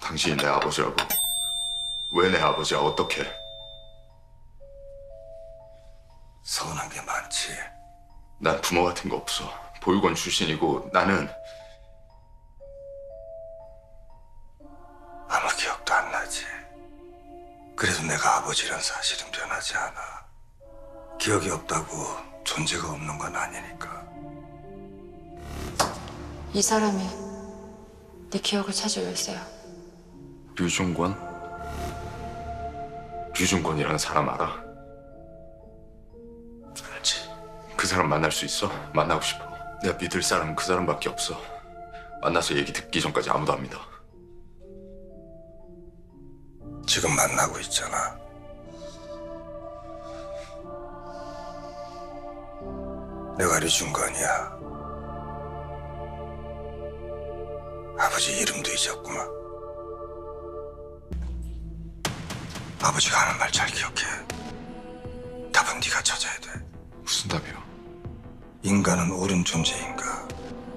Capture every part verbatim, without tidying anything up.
당신이 내 아버지라고. 왜 내 아버지야? 어떻게? 서운한 게 많지. 난 부모 같은 거 없어. 보육원 출신이고 나는 아무 기억도 안 나지. 그래도 내가 아버지란 사실은 변하지 않아. 기억이 없다고 존재가 없는 건 아니니까. 이 사람이 네 기억을 찾을 열쇠야. 류중권? 류중권이라는 사람 알아? 알지. 그 사람 만날 수 있어? 만나고 싶어. 내가 믿을 사람은 그 사람밖에 없어. 만나서 얘기 듣기 전까지 아무도 안 믿어. 지금 만나고 있잖아. 내가 류중권이야. 아버지 이름도 잊었구만. 아버지가 하는 말 잘 기억해. 답은 네가 찾아야 돼. 무슨 답이요? 인간은 옳은 존재인가?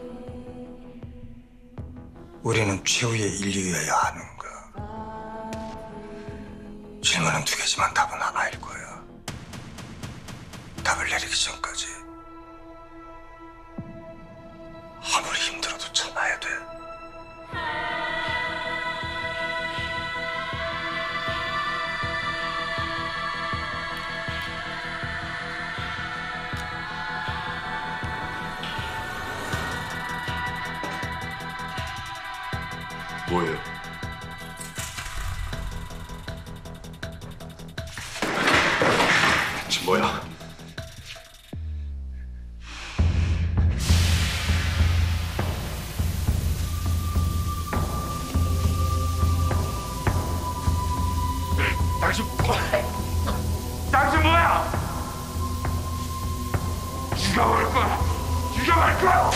우리는 최후의 인류여야 하는가? 질문은 두 개지만 답은 하나일 거야. 답을 내리기 전까지 아무리 힘들어도 참아야 돼. 뭐예요? 지금 뭐야? 당신 당신 뭐야? 죽여버릴 거야. 죽여버릴 거야.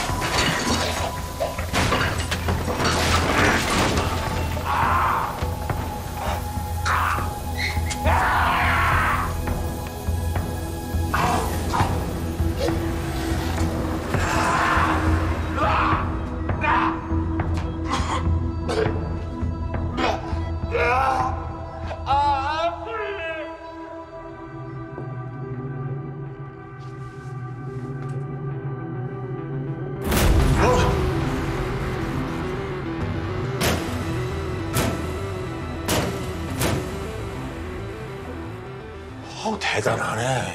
어우, 대단하네.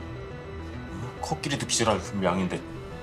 코끼리도 기절할 분량인데.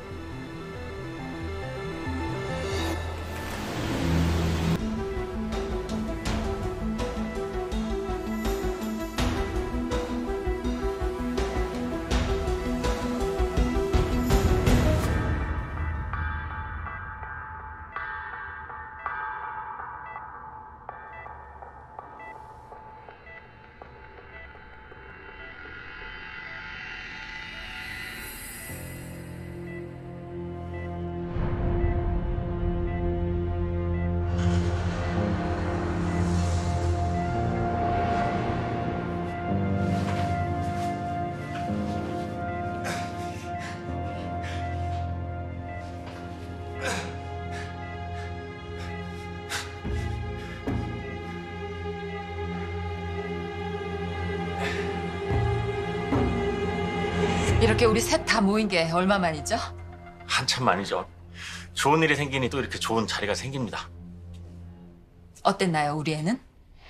이렇게 우리 셋 다 모인 게 얼마 만이죠? 한참 만이죠. 좋은 일이 생기니 또 이렇게 좋은 자리가 생깁니다. 어땠나요, 우리 애는?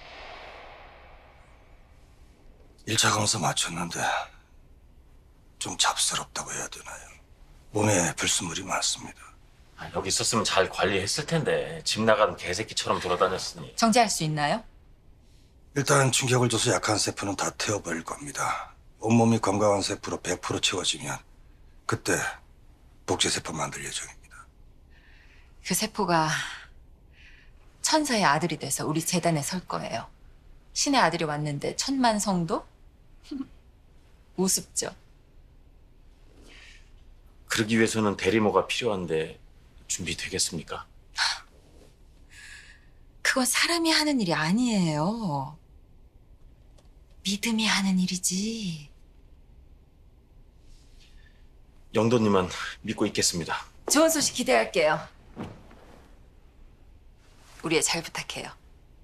일 차 검사 마쳤는데 좀 잡스럽다고 해야 되나요? 몸에 불순물이 많습니다. 아, 여기 있었으면 잘 관리했을 텐데 집 나가는 개새끼처럼 돌아다녔으니. 정지할 수 있나요? 일단 충격을 줘서 약한 세포는 다 태워버릴 겁니다. 온몸이 건강한 세포로 백 퍼센트 채워지면 그때 복제세포 만들 예정입니다. 그 세포가 천사의 아들이 돼서 우리 재단에 설 거예요. 신의 아들이 왔는데 천만 성도? 우습죠? 그러기 위해서는 대리모가 필요한데 준비되겠습니까? 그건 사람이 하는 일이 아니에요. 믿음이 하는 일이지. 영도님만 믿고 있겠습니다. 좋은 소식 기대할게요. 우리 애 잘 부탁해요.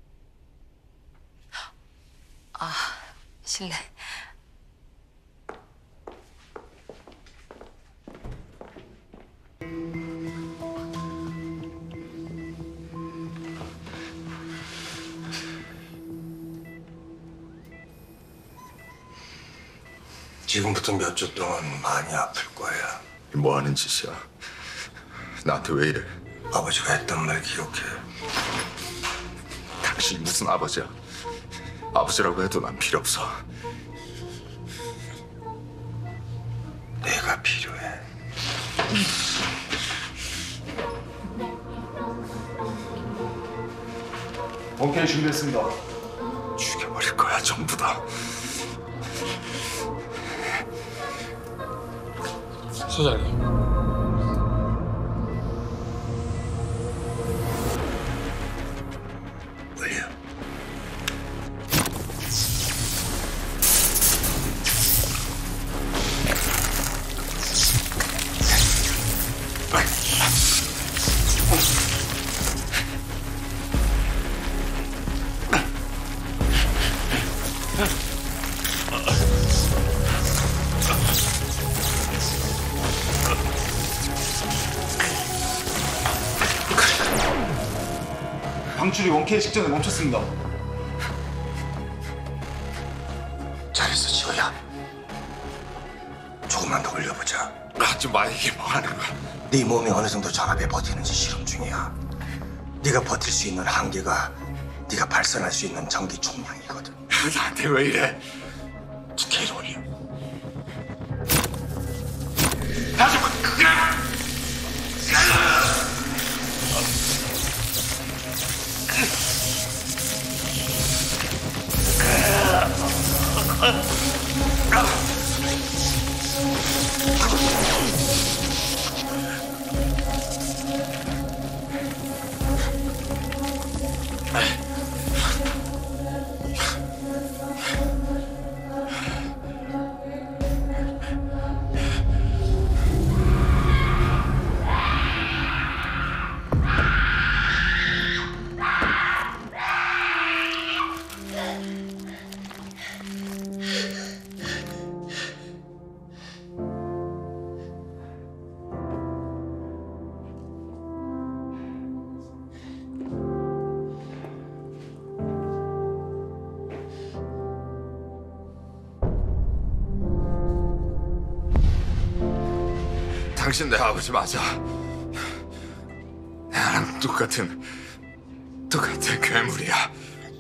실례. 지금부터 몇 주 동안 많이 아플 거야. 뭐 하는 짓이야? 나한테 왜 이래? 아버지가 했던 말 기억해. 당신이 무슨 아버지야? 아버지라고 해도 난 필요 없어. 내가 필요해. 오케이, 준비됐습니다. 죽여버릴 거야 전부 다. 소장님. 올려. 방출이 원케이 직전에 멈췄습니다. 잘했어, 지호야. 조금만 더 올려보자. 하지 마. 이게 뭐 하는 거야? 네 몸이 어느 정도 전압에 버티는지 실험 중이야. 네가 버틸 수 있는 한계가 네가 발산할 수 있는 전기 총량이거든. 나한테 왜 이래? 스케일 올려. 하지 마. 당신 내 아버지 맞아. 나랑 똑같은 똑같은 괴물이야.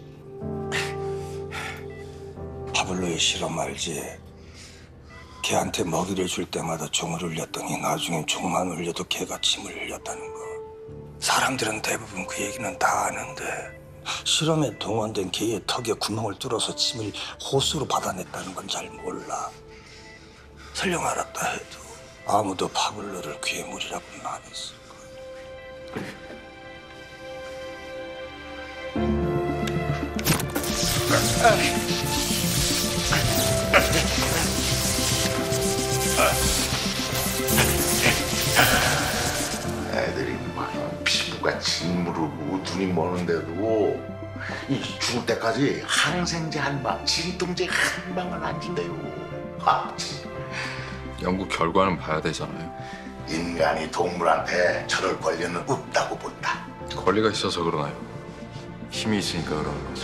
파블로의 실험 알지? 걔한테 먹이를 줄 때마다 종을 울렸더니 나중엔 종만 울려도 걔가 침을 흘렸다는 거. 사람들은 대부분 그 얘기는 다 아는데 실험에 동원된 개의 턱에 구멍을 뚫어서 침을 호수로 받아냈다는 건 잘 몰라. 설령 알았다 해도 아무도 파블로를 괴물이라고는 안 했을 거야. 애들이 막 피부가 짓무르고 눈이 머는데도 이 죽을 때까지 항생제 한 방, 진통제 한 방을 안 준대요. 아, 참. 연구 결과는 봐야 되잖아요. 인간이 동물한테 저럴 권리는 없다고 본다. 권리가 있어서 그러나요? 힘이 있으니까 그러는 거지.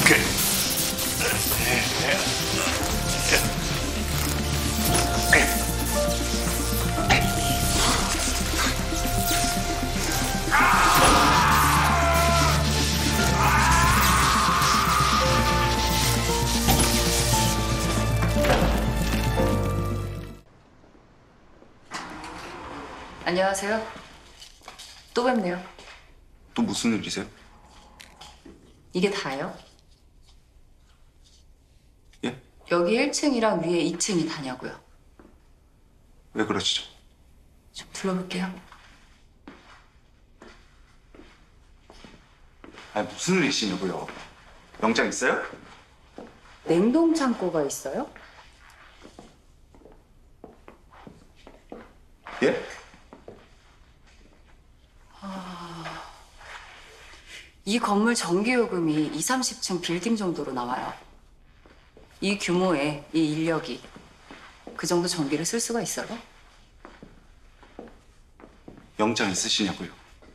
안녕하세요. 또 뵙네요. 또 무슨 일이세요? 이게 다예요? 예? 여기 일 층이랑 위에 이 층이 다냐고요. 왜 그러시죠? 좀 둘러볼게요. 아니, 무슨 일이시냐고요? 영장 있어요? 냉동 창고가 있어요? 예? 이 건물 전기요금이 이삼십 층 빌딩 정도로 나와요. 이 규모의 이 인력이 그 정도 전기를 쓸 수가 있어요? 영장 있으시냐고요?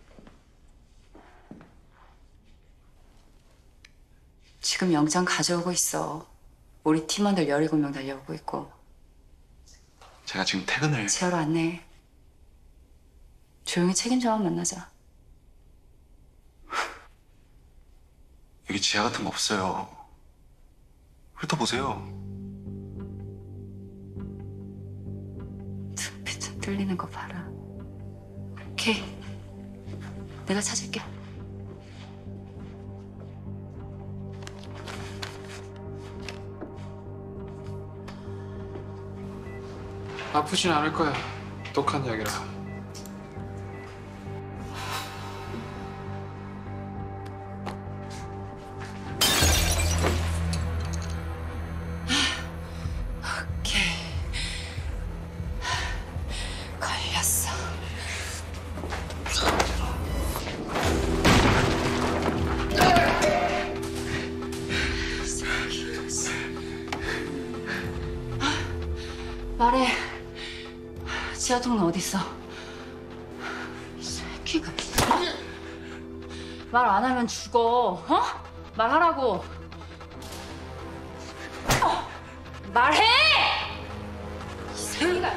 지금 영장 가져오고 있어. 우리 팀원들 열일곱 명 달려오고 있고. 제가 지금 퇴근을 지하로 안내. 조용히 책임자만 만나자. 여기 지하 같은 거 없어요. 훑어보세요. 눈빛 좀 뚫리는 거 봐라. 오케이. 내가 찾을게. 아프진 않을 거야. 독한 약이라. 오케이. 걸렸어. 말해. 지하 통로 어디 있어? 이 새끼가. 말 안 하면 죽어. 어? 말하라고. 어! 말해! 이 새끼가.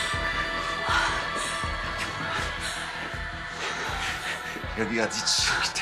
여기가 네 집이다.